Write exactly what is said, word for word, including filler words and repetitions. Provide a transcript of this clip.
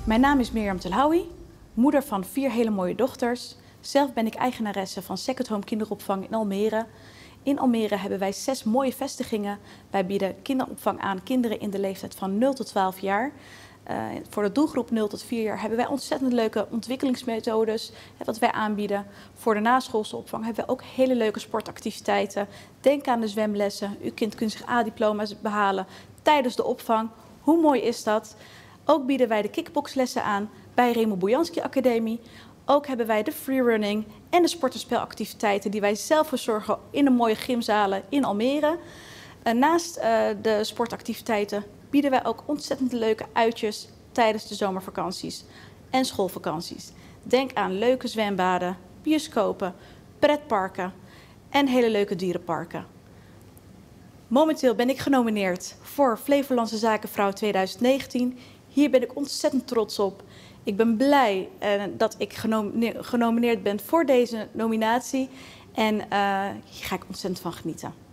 Mijn naam is Mirjam Telhawi, moeder van vier hele mooie dochters. Zelf ben ik eigenaresse van Second Home Kinderopvang in Almere. In Almere hebben wij zes mooie vestigingen. Wij bieden kinderopvang aan kinderen in de leeftijd van nul tot twaalf jaar. Uh, voor de doelgroep nul tot vier jaar hebben wij ontzettend leuke ontwikkelingsmethodes hè, wat wij aanbieden. Voor de naschoolse opvang hebben we ook hele leuke sportactiviteiten. Denk aan de zwemlessen. Uw kind kunt zich A-diploma's behalen tijdens de opvang. Hoe mooi is dat? Ook bieden wij de kickboxlessen aan bij Remo Bojanski Academie. Ook hebben wij de freerunning en de sportenspelactiviteiten die wij zelf verzorgen in de mooie gymzalen in Almere. En naast uh, de sportactiviteiten bieden wij ook ontzettend leuke uitjes tijdens de zomervakanties en schoolvakanties. Denk aan leuke zwembaden, bioscopen, pretparken en hele leuke dierenparken. Momenteel ben ik genomineerd voor Flevolandse Zakenvrouw twintig negentien. Hier ben ik ontzettend trots op. Ik ben blij uh, dat ik genomineerd ben voor deze nominatie en uh, hier ga ik ontzettend van genieten.